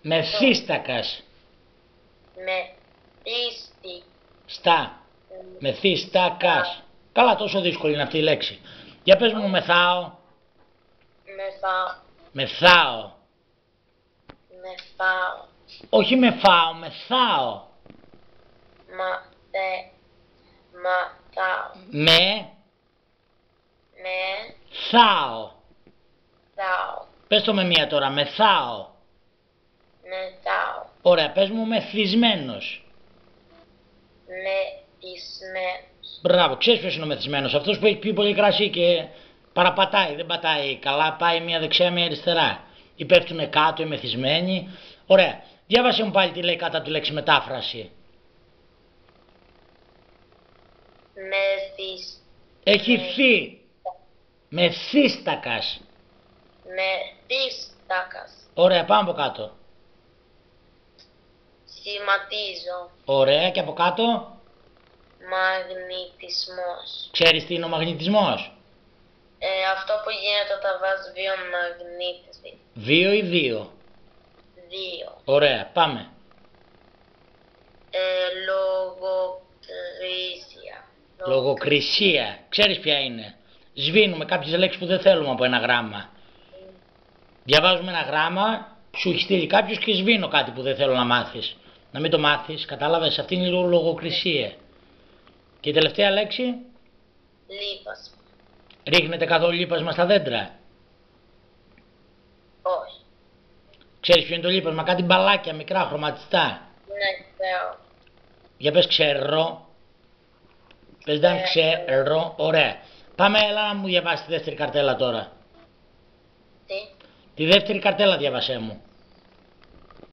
Μεθύστακας. Μεθύστη. Στα. Μεθύστακας. Καλά, τόσο δύσκολη είναι αυτή η λέξη. Για πες μου μεθάω. Μεθάω. Μεθάω. Όχι μεθάω, μεθάω. Μαθάω. Θάω. Μεθάω. Πες το με μία τώρα, μεθάω. Μεθάω. Ωραία, πες μου μεθυσμένος. Μεθυσμένος. Μπράβο, ξέρεις ποιος είναι ο μεθυσμένος? Αυτός που έχει πει πολύ κρασί και παραπατάει, δεν πατάει καλά, πάει μία δεξιά, μία αριστερά. Ή πέφτουνε κάτω οι μεθυσμένοι. Ωραία, διάβασε μου πάλι τι λέει κάτω από τη λέξη μετάφραση. Έχει θη. Μεθύστακας. Μεθύστακας. Ωραία, πάμε από κάτω. Σχηματίζω. Ωραία, και από κάτω. Μαγνητισμός. Ξέρεις τι είναι ο μαγνητισμός? Αυτό που γίνεται όταν βάζεις δύο μαγνήτες. 2 ή 2? 2. Ωραία, πάμε. Λογοκρισία. Λογοκρισία. Ξέρεις ποια είναι? Σβήνουμε κάποιες λέξεις που δεν θέλουμε από ένα γράμμα. Διαβάζουμε ένα γράμμα που σου έχει στείλει κάποιος και σβήνω κάτι που δεν θέλω να μάθεις. Να μην το μάθεις, κατάλαβες? Αυτή είναι η λογοκρισία. Και η τελευταία λέξη? Λίπασμα. Ρίχνετε καθόλου λίπασμα στα δέντρα? Όχι. Ξέρεις ποιο είναι το λίπασμα? Κάτι μπαλάκια μικρά χρωματιστά. Ναι, ξέρω. Για πες ξέρω. Πες δεν ξέρω. Ωραία. Πάμε, έλα να μου διαβάσεις τη δεύτερη καρτέλα τώρα. Τι? Τη δεύτερη καρτέλα διαβασέ μου.